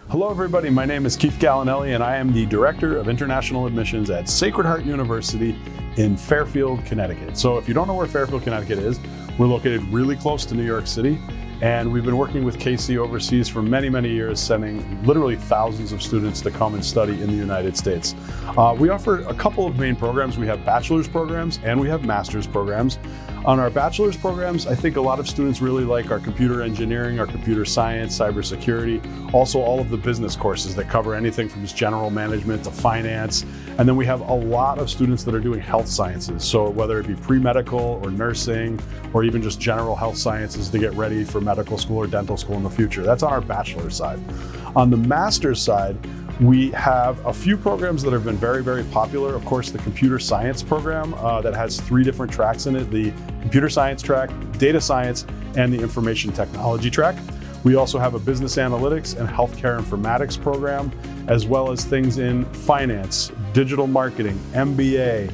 Hello everybody, my name is Keith Gallinelli and I am the Director of International Admissions at Sacred Heart University in Fairfield, Connecticut. So if you don't know where Fairfield, Connecticut is, we're located really close to New York City, and we've been working with KC Overseas for many, many years, sending literally thousands of students to come and study in the United States. We offer a couple of main programs. We have bachelor's programs and we have master's programs. On our bachelor's programs, I think a lot of students really like our computer engineering, our computer science, cybersecurity, also all of the business courses that cover anything from just general management to finance. And then we have a lot of students that are doing health sciences. So whether it be pre-medical or nursing, or even just general health sciences to get ready for medical school or dental school in the future. That's on our bachelor's side. On the master's side, we have a few programs that have been very, very popular. Of course, the computer science program that has 3 different tracks in it: the computer science track, data science, and the information technology track. We also have a business analytics and healthcare informatics program, as well as things in finance, digital marketing, MBA.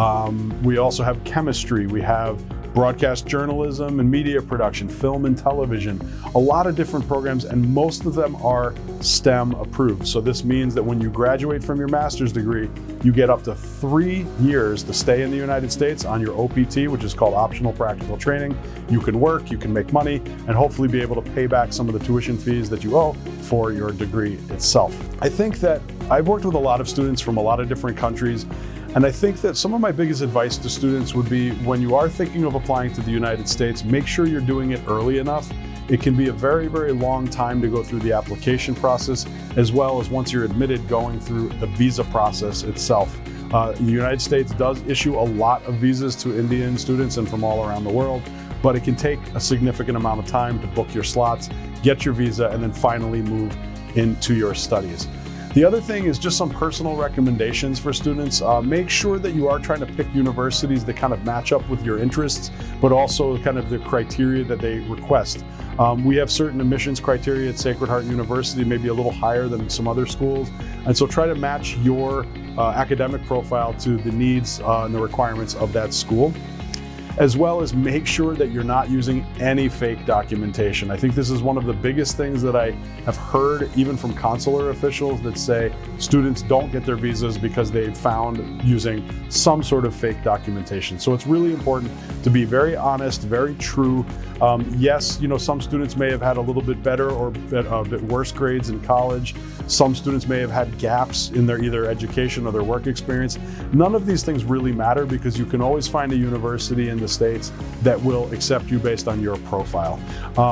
We also have chemistry. We have broadcast journalism and media production, film and television, a lot of different programs, and most of them are STEM approved. So this means that when you graduate from your master's degree, you get up to 3 years to stay in the United States on your OPT, which is called optional practical training. You can work, you can make money, and hopefully be able to pay back some of the tuition fees that you owe for your degree itself. I think that I've worked with a lot of students from a lot of different countries, and I think that some of my biggest advice to students would be, when you are thinking of applying to the United States, make sure you're doing it early enough. It can be a very, very long time to go through the application process, as well as once you're admitted, going through the visa process itself. The United States does issue a lot of visas to Indian students and from all around the world, but it can take a significant amount of time to book your slots, get your visa, and then finally move into your studies. The other thing is just some personal recommendations for students. Make sure that you are trying to pick universities that kind of match up with your interests, but also kind of the criteria that they request. We have certain admissions criteria at Sacred Heart University, maybe a little higher than some other schools. And so try to match your academic profile to the needs and the requirements of that school, as well as make sure that you're not using any fake documentation. I think this is one of the biggest things that I have heard, even from consular officials, that say students don't get their visas because they found using some sort of fake documentation. So it's really important to be very honest, very true. Yes, some students may have had a little bit better or a bit worse grades in college. Some students may have had gaps in their either education or their work experience. None of these things really matter, because you can always find a university in the States that will accept you based on your profile.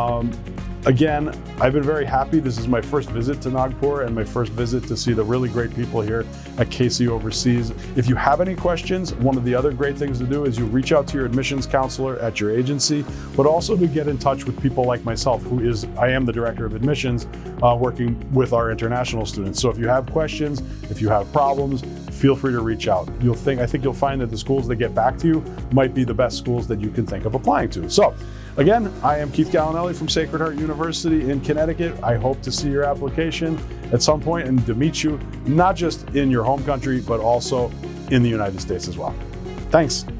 Again, I've been very happy. This is my first visit to Nagpur and my first visit to see the really great people here at KC Overseas. If you have any questions, one of the other great things to do is you reach out to your admissions counselor at your agency, but also to get in touch with people like myself, I am the Director of Admissions, working with our international students. So if you have questions, if you have problems, feel free to reach out. I think you'll find that the schools that get back to you might be the best schools that you can think of applying to. So again, I am Keith Gallinelli from Sacred Heart University in Connecticut. I hope to see your application at some point and to meet you, not just in your home country, but also in the United States as well. Thanks.